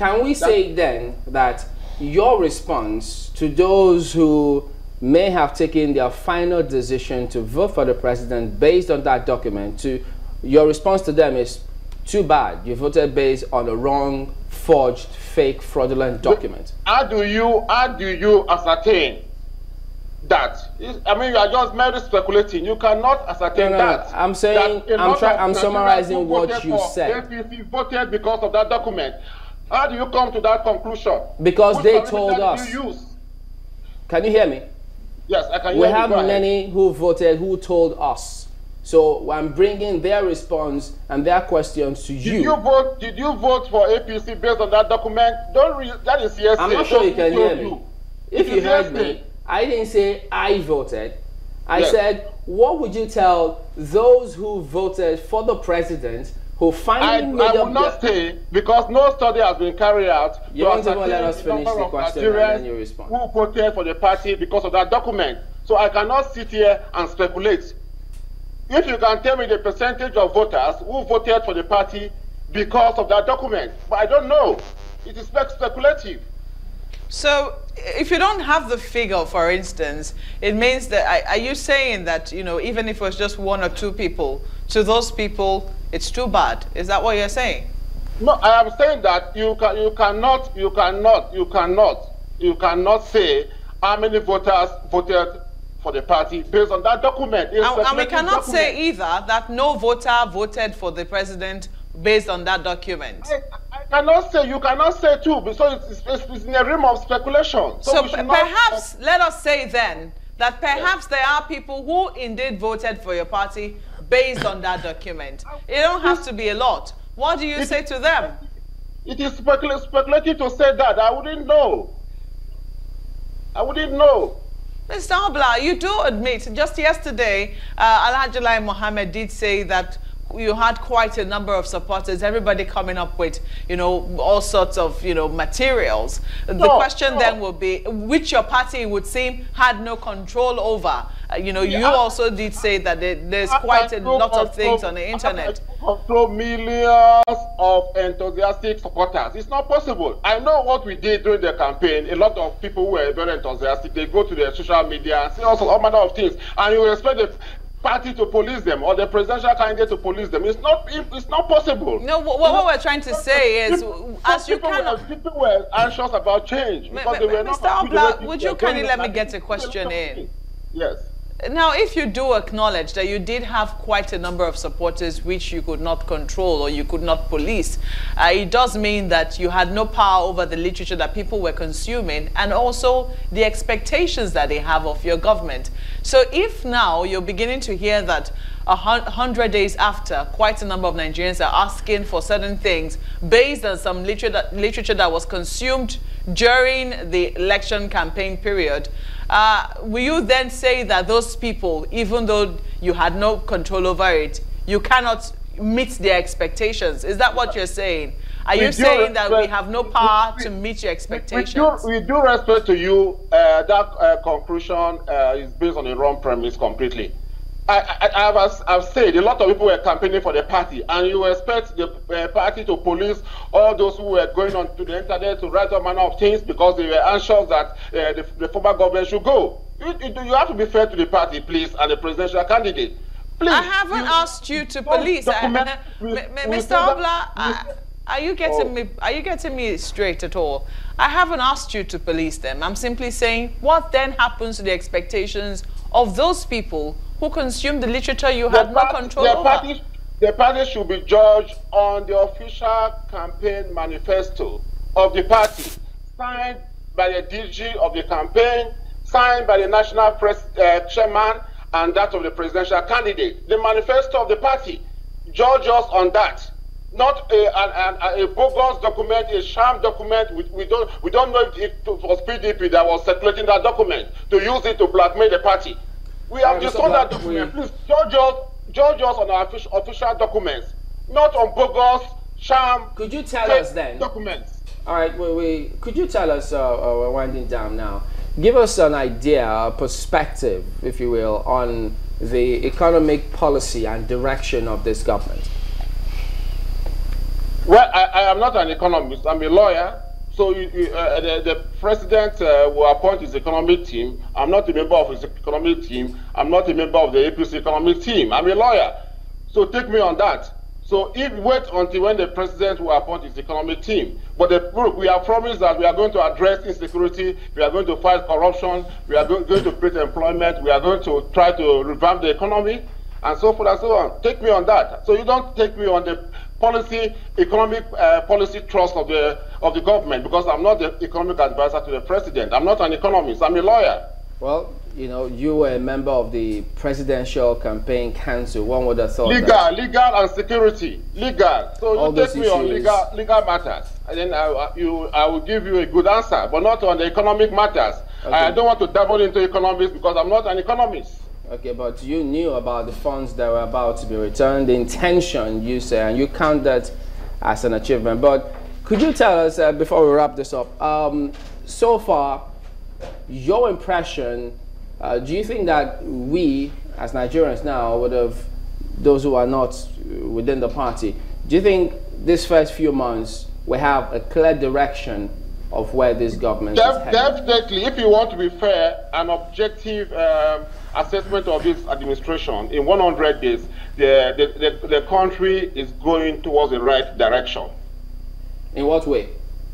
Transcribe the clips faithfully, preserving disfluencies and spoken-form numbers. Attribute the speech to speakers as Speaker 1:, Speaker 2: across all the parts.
Speaker 1: can we say then that your response to those who may have taken their final decision to vote for the president based on that document, to your response to them is, too bad, you voted based on a wrong, forged, fake, fraudulent document?
Speaker 2: How do you, how do you ascertain that? I mean, you are just merely speculating. You cannot ascertain no, no,
Speaker 1: that. I'm saying, I'm trying, I'm summarizing what you said.
Speaker 2: A P C voted because of that document. How do you come to that conclusion?
Speaker 1: Because
Speaker 2: Which
Speaker 1: they told us.
Speaker 2: You use?
Speaker 1: Can you hear me?
Speaker 2: Yes, I can hear
Speaker 1: we
Speaker 2: you.
Speaker 1: have many who voted who told us. So I'm bringing their response and their questions to you.
Speaker 2: Did you vote? Did you vote for A P C based on that document? Don't re that is yes.
Speaker 1: I'm not sure you can hear me. If you heard me, I didn't say I voted. I yes. said, what would you tell those who voted for the president who finally
Speaker 2: I,
Speaker 1: made
Speaker 2: I
Speaker 1: up
Speaker 2: will not say, because no study has been carried out.
Speaker 1: You don't even let us finish the question and then you respond.
Speaker 2: Who voted for the party because of that document? So I cannot sit here and speculate. If you can tell me the percentage of voters who voted for the party because of that document, but I don't know. It is speculative.
Speaker 3: So, if you don't have the figure, for instance, it means that, are you saying that, you know, even if it was just one or two people, to those people, it's too bad? Is that what you're saying?
Speaker 2: No, I am saying that you can, you cannot, you cannot, you cannot, you cannot say how many voters voted for the party based on that document.
Speaker 3: And, and we cannot document. say either that no voter voted for the president based on that document.
Speaker 2: I, I cannot say, you cannot say too, because it's, it's, it's in a realm of speculation. So,
Speaker 3: so perhaps, not, let us say then, that perhaps yeah. there are people who indeed voted for your party based on that document. It don't have to be a lot. What do you it, say to them?
Speaker 2: It is specul speculative to say that. I wouldn't know. I wouldn't know.
Speaker 3: Mister Obla, you do admit, just yesterday, uh, Alhaji Lai Mohammed did say that you had quite a number of supporters, everybody coming up with, you know, all sorts of, you know, materials. The no, question no. then will be, which your party would seem had no control over. Uh, you know, yeah, you I, also did say that there, there's I, quite I, a I lot control, of things on the internet.
Speaker 2: I control millions of enthusiastic supporters. It's not possible. I know what we did during the campaign. A lot of people were very enthusiastic. They go to their social media and say also all manner of things. And you expect the party to police them or the presidential candidate to police them. It's not, it's not possible.
Speaker 3: No, what, what we're trying to say is,
Speaker 2: people,
Speaker 3: as you
Speaker 2: people
Speaker 3: cannot...
Speaker 2: Were, people were anxious about change because they were
Speaker 3: Mister
Speaker 2: not...
Speaker 3: Mister Obla, would you kindly let me get a question in?
Speaker 2: Yes.
Speaker 3: Now, if you do acknowledge that you did have quite a number of supporters which you could not control or you could not police, uh, it does mean that you had no power over the literature that people were consuming and also the expectations that they have of your government. So if now you're beginning to hear that a hundred days after, quite a number of Nigerians are asking for certain things based on some literature that, literature that was consumed during the election campaign period, uh, will you then say that those people, even though you had no control over it, you cannot meet their expectations? Is that what you're saying? Are you saying that we have no power to meet your expectations?
Speaker 2: We do, we do respect to you, uh, that uh, conclusion uh, is based on a wrong premise completely. I, I, I have, I've said a lot of people were campaigning for the party, and you expect the uh, party to police all those who were going on to the internet to write all manner of things because they were anxious that uh, the, the former government should go. You, you, you have to be fair to the party, please, and the presidential candidate. Please,
Speaker 3: I haven't you, asked you to police. I, Mister Obla, are you getting oh. me? Are you getting me straight at all? I haven't asked you to police them. I'm simply saying, what then happens to the expectations of those people who consume the literature you had no control over?
Speaker 2: Party, the party should be judged on the official campaign manifesto of the party, signed by the D G of the campaign, signed by the national press uh, chairman, and that of the presidential candidate. The manifesto of the party. Judge us on that. Not a, a, a, a bogus document, a sham document. We, we don't we don't know if it was P D P that was circulating that document to use it to blackmail the party. We have disowned that document. Please judge us, judge us on our official, official documents, not on bogus, sham.
Speaker 1: Could you tell us then?
Speaker 2: Documents.
Speaker 1: All right, we, we could you tell us? Uh, uh, we're winding down now. Give us an idea, a perspective, if you will, on the economic policy and direction of this government.
Speaker 2: Well, I, I am not an economist. I'm a lawyer. So you, you, uh, the, the president uh, will appoint his economic team. I'm not a member of his economic team. I'm not a member of the A P C economic team. I'm a lawyer. So take me on that. So if wait until when the president will appoint his economic team. But the, look, we have promised that we are going to address insecurity, we are going to fight corruption, we are going, going to create employment, we are going to try to revamp the economy, and so forth and so on. Take me on that. So you don't take me on the policy, economic uh, policy trust of the of the government, because I'm not the economic advisor to the president. I'm not an economist. I'm a lawyer.
Speaker 1: Well, you know, you were a member of the Presidential Campaign Council. One would have thought
Speaker 2: legal,
Speaker 1: that
Speaker 2: legal and security, legal. So
Speaker 1: all
Speaker 2: you take me
Speaker 1: issues.
Speaker 2: on legal legal matters, and then I, you, I will give you a good answer, but not on the economic matters.
Speaker 1: Okay.
Speaker 2: I don't want to dabble into economics because I'm not an economist.
Speaker 1: Okay, but you knew about the funds that were about to be returned, the intention, you say, and you count that as an achievement. But could you tell us, uh, before we wrap this up, um, so far, your impression, uh, do you think that we, as Nigerians now, would have, those who are not within the party, do you think this first few months we have a clear direction of where this government
Speaker 2: Def
Speaker 1: is headed?
Speaker 2: Definitely, if you want to be fair, an objective um, assessment of this administration in one hundred days, the, the, the, the country is going towards the right direction.
Speaker 1: In what way?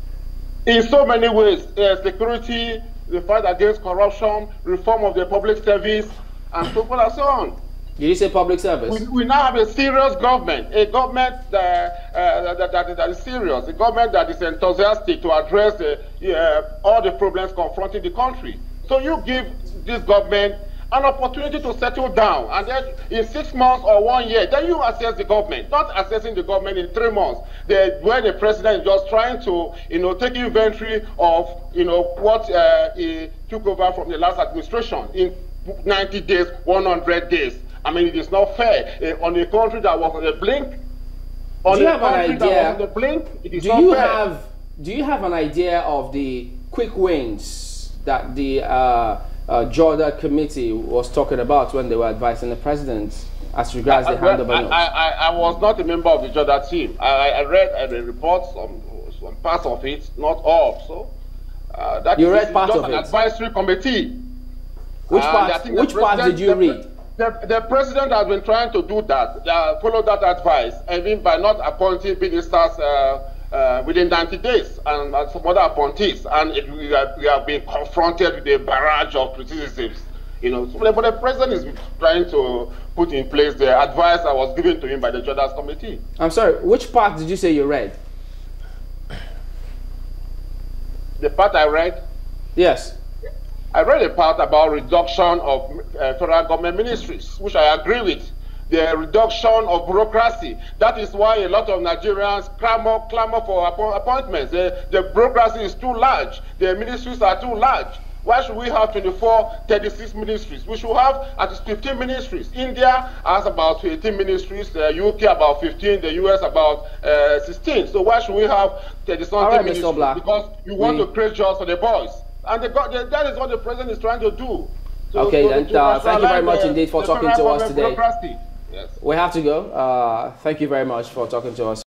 Speaker 2: In so many ways, uh, security, the fight against corruption, reform of the public service, and so forth and so on.
Speaker 1: Did you say public service?
Speaker 2: We, we now have a serious government, a government that, uh, that, that, that is serious, a government that is enthusiastic to address the, uh, all the problems confronting the country. So you give this government an opportunity to settle down, and then in six months or one year, then you assess the government, not assessing the government in three months, the, where the president is just trying to, you know, take inventory of, you know, what uh, he took over from the last administration in ninety days, one hundred days. I mean, it is not fair uh, on a country that was on the blink. On
Speaker 1: do you
Speaker 2: a
Speaker 1: have an
Speaker 2: country
Speaker 1: idea?
Speaker 2: that was on the blink, it is
Speaker 1: do
Speaker 2: not
Speaker 1: you
Speaker 2: fair.
Speaker 1: have Do you have an idea of the quick wins that the uh, uh, Jordan committee was talking about when they were advising the president as regards
Speaker 2: I,
Speaker 1: the handover
Speaker 2: I,
Speaker 1: notes?
Speaker 2: I, I, I was not a member of the Jordan team. I, I read uh, the reports, some, some parts of it, not all. So uh, that
Speaker 1: you
Speaker 2: is,
Speaker 1: read part
Speaker 2: just
Speaker 1: of
Speaker 2: an
Speaker 1: it.
Speaker 2: Advisory committee.
Speaker 1: Which
Speaker 2: And
Speaker 1: part?
Speaker 2: I think
Speaker 1: Which
Speaker 2: the
Speaker 1: part did you
Speaker 2: the,
Speaker 1: read?
Speaker 2: The, the president has been trying to do that, uh, follow that advice, I mean by not appointing ministers uh, uh, within ninety days and, and some other appointees, and it, we, are, we have been confronted with a barrage of criticisms. You know, so, but the president is trying to put in place the advice that was given to him by the Judges Committee.
Speaker 1: I'm sorry, which part did you say you read?
Speaker 2: The part I read?
Speaker 1: Yes.
Speaker 2: I read a part about reduction of uh, federal government ministries, which I agree with. The reduction of bureaucracy. That is why a lot of Nigerians clamor, clamor for appo appointments. The, the bureaucracy is too large. The ministries are too large. Why should we have twenty-four, thirty-six ministries? We should have at least fifteen ministries. India has about eighteen ministries, the U K about fifteen, the U S about uh, sixteen. So why should we have thirty-something
Speaker 1: right,
Speaker 2: ministries?
Speaker 1: Mister Obla.
Speaker 2: Because you want
Speaker 1: we...
Speaker 2: to create jobs for the boys. And the, the, that is what the president is trying to do. So,
Speaker 1: okay,
Speaker 2: so
Speaker 1: then uh, thank you very much
Speaker 2: the,
Speaker 1: indeed for
Speaker 2: the
Speaker 1: talking to us today.
Speaker 2: bureaucracy. Yes.
Speaker 1: We have to go. Uh, thank you very much for talking to us.